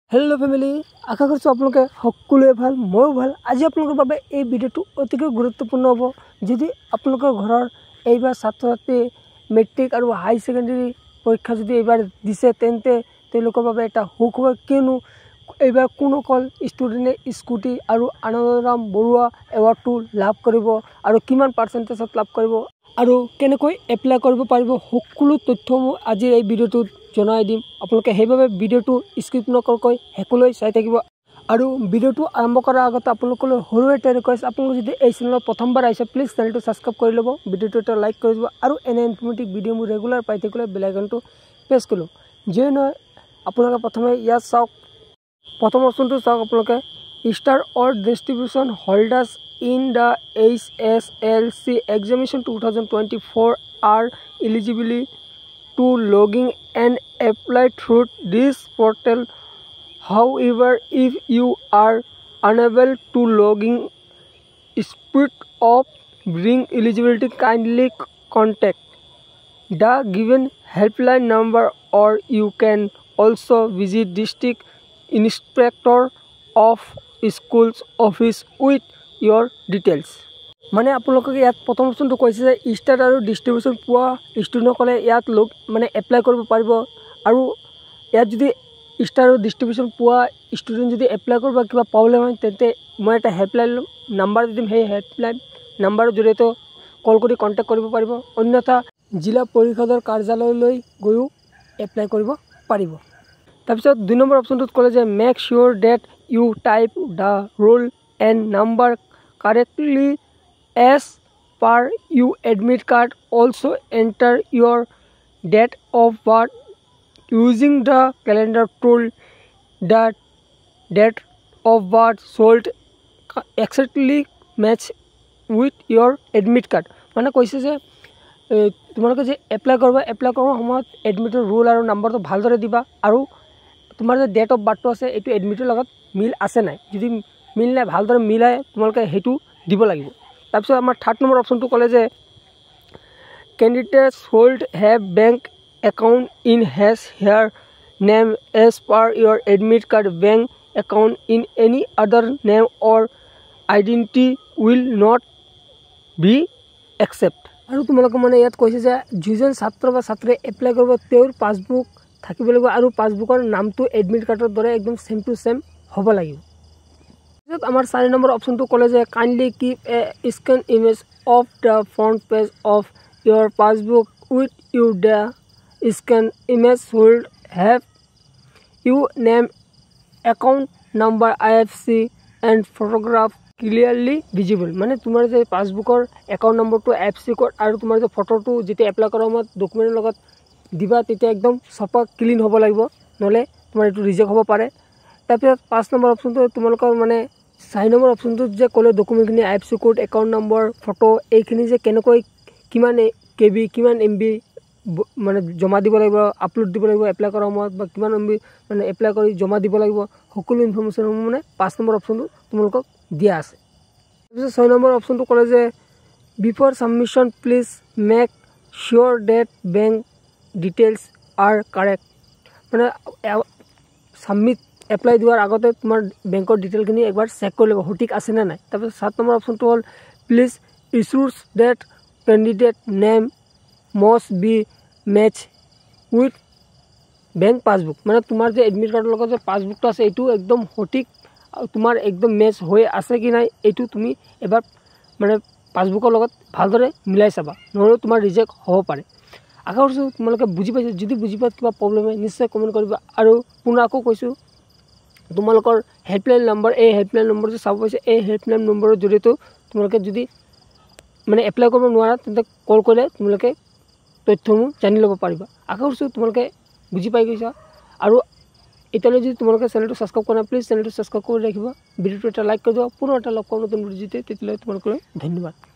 Hello family आशा करছো आपलोके সকলোৱে ভাল ময়ো ভাল। আজি আপোনালোকৰ বাবে এই ভিডিঅ'টো অতিকৈ গুৰুত্বপূৰ্ণ হ'ব। যদি আপোনালোকৰ ঘৰৰ এইবাৰ ছাত্ৰ ছাত্ৰী মেট্ৰিক আৰু হাই সেকেন্ডাৰী পৰীক্ষা যদি এইবাৰ দিছে তেন্তে তেওঁলোকৰ বাবে এটা সুখবৰ, কিয়নো এইবাৰ কোনসকল ষ্টুডেণ্টে স্কুটি আৰু আনন্দৰাম বৰুৱা এৱাৰ্ডটো লাভ কৰিব আৰু কিমান পাৰ্চেণ্টেজত লাভ কৰিব আৰু কেনেকৈ এপ্লাই কৰিব পাৰিব, সকলো তথ্যসমূহ আজিৰ এই ভিডিঅ'টোত জনাই দিম। আপোনালোকে সেইভাবে ভিডিঅ'টো স্কিপ নকৰাকৈ শেষলৈ চাই থাকিব। আৰু ভিডিঅ'টো আৰম্ভ কৰাৰ আগতে আপোনালোকলৈ সৰু এটা ৰিকুৱেষ্ট, আপোনালোক যদি এই চেনেলত প্ৰথমবাৰ আহিছে প্লিজ চেনেলটো ছাবস্ক্ৰাইব কৰি ল'ব, ভিডিঅ'টো এটা লাইক কৰি দিব আৰু এনে ইনফৰ্মেটিভ ভিডিঅ'বোৰ ৰেগুলাৰ পাই থাকিবলৈ বেল আইকনটো প্ৰেছ কৰি ল'ব। যিয়ে নহয় আপোনালোকে প্ৰথমে ইয়াত চাওক, প্ৰথম অপশ্যনটো চাওক, আপোনালোকে star or distribution holders in the HSLC examination 2024 are eligible to login and apply through this portal. However, if you are unable to log in, speed of bring eligibility, kindly contact the given helpline number, or you can also visit district inspector of schools office with your details. মানে আপোনালোকক ইয়াত প্ৰথম অপশ্যনটো কৈছে যে star আৰু distribution পোৱা ষ্টুডেণ্টসকলে ইয়াত এপ্লাই কৰিব পাৰিব। আৰু ইয়াত যদি ষ্টাৰ আৰু ডিষ্ট্ৰিবিউশ্যন পোৱা ষ্টুডেণ্ট যদি এপ্লাই কৰিব কিবা প্ৰব্লেম হয় তেন্তে মই এটা হেল্পলাইন নাম্বাৰ দিম, সেই হেল্পলাইন নাম্বাৰৰ জৰিয়তে কল কৰি কণ্টেক্ট কৰিব পাৰিব, অন্যথা জিলা পৰিষদৰ কাৰ্যালয়লৈ গৈও এপ্লাই কৰিব পাৰিব। তাৰপিছত 2 নম্বৰ অপশ্যনটোত ক'লে যে make sure that you type the roll and number correctly as per your admit card. Also enter your date of birth using the calendar tool. The date of birth should exactly match with your admit card. মানে কৈছে যে তোমালোকে যে apply কৰাৰ সময়ত এডমিটৰ roll আৰু নাম্বাৰটো ভালদৰে দিবা, আৰু তোমাৰ যে ডেট অফ বাৰ্থটো আছে এইটো এডমিটৰ লগত মিল আছে নাই, যদি মিল নাই ভালদৰে মিলাই তোমালোকে সেইটো দিব লাগিব। তাৰপিছত আমাৰ 3rd নম্বৰ অপশ্যনটো ক'লে যে candidates hold have bank account in his her name as per your admit card, bank account in any other name or identity will not be accept. আৰু তোমালোকে মানে ইয়াত কৈছে যে যিজন ছাত্ৰ বা ছাত্ৰীয়ে এপ্লাই কৰিব তেওঁৰ পাছবুক থাকিব লাগিব আৰু পাছবুকৰ নামটো এডমিট কাৰ্ডৰ দৰে একদম ছেম টু ছেম হ'ব লাগিব। আমাৰ 4 নম্বৰ অপশ্যনটো ক'লে যে kindly keep a scan image of the front page of your passbook with you. The scan image should have you name, account number, IFSC and photograph clearly visible. মানে তোমাৰ যে পাছবুকৰ একাউণ্ট নম্বৰটো, IFSC কোড আৰু তোমাৰ যে ফটোটো যেতিয়া এপ্লাই কৰাৰ সময়ত ডকুমেণ্টৰ লগত দিবা তেতিয়া একদম চফা ক্লিন হ'ব লাগিব, নহ'লে তোমাৰ এইটো ৰিজেক্ট হ'ব পাৰে। তাৰপিছত 5 নম্বৰ অপশ্যনটো তোমালোকৰ মানে 4 নম্বৰ অপশ্যনটোত যে ক'লে ডকুমেণ্টখিনি IFSC কোড, একাউণ্ট নম্বৰ, ফটো, এইখিনি যে কেনেকৈ কিমান KB কিমান MB মানে জমা দিব লাগিব, আপলোড দিব লাগিব এপ্লাই কৰাৰ সময়ত, বা কিমান MB মানে এপ্লাই কৰি জমা দিব লাগিব, সকলো ইনফৰ্মেশ্যনসমূহ মানে 5 নম্বৰ অপশ্যনটো তোমালোকক দিয়া আছে। তাৰপিছত 6 নম্বৰ অপশ্যনটো ক'লে যে before submission please make sure that bank details are correct. মানে ছাবমিট এপ্লাই দিয়াৰ আগতে তোমাৰ বেংকৰ ডিটেইলখিনি একবাৰ চেক কৰি ল'ব সঠিক আছেনে নাই। তাৰপিছত 7 নম্বৰ অপশ্যনটো হ'ল প্লিজ ইছ্যুজ that candidate name must be match with bank passbook. মানে তোমাৰ যে এডমিট কাৰ্ডৰ লগত যে পাছবুকটো আছে এইটো একদম সঠিক, তোমাৰ একদম মেচ হৈ আছে কি নাই এইটো তুমি এবাৰ মানে পাছবুকৰ লগত ভালদৰে মিলাই চাবা, নহ'লে তোমাৰ ৰিজেক্ট হ'ব পাৰে। আশা কৰিছোঁ তোমালোকে বুজি পাইছে। যদি বুজি পোৱাত কিবা প্ৰব্লেম হয় নিশ্চয় কমেণ্ট কৰিবা। আৰু পুনৰ আকৌ কৈছোঁ তোমালোকৰ হেল্পলাইন নম্বৰ, এই হেল্পলাইন নম্বৰ যে চাব পাইছে এই হেল্পলাইন নম্বৰৰ জৰিয়তেও তোমালোকে যদি মানে এপ্লাই কৰিব নোৱাৰা তেন্তে কল কৰিলে তোমালোকে তথ্যসমূহ জানি ল'ব পাৰিবা। আশা কৰিছোঁ তোমালোকে বুজি পাই গৈছা। আৰু এতিয়ালৈ যদি তোমালোকে চেনেলটো ছাবস্ক্ৰাইব কৰা নাই প্লিজ চেনেলটো ছাবস্ক্ৰাইব কৰি ৰাখিবা, ভিডিঅ'টো এটা লাইক কৰি দিবা। পুনৰ এটা লগ পাম নতুন ভিডিঅ'তে, তেতিয়ালৈ তোমালোকলৈ ধন্যবাদ।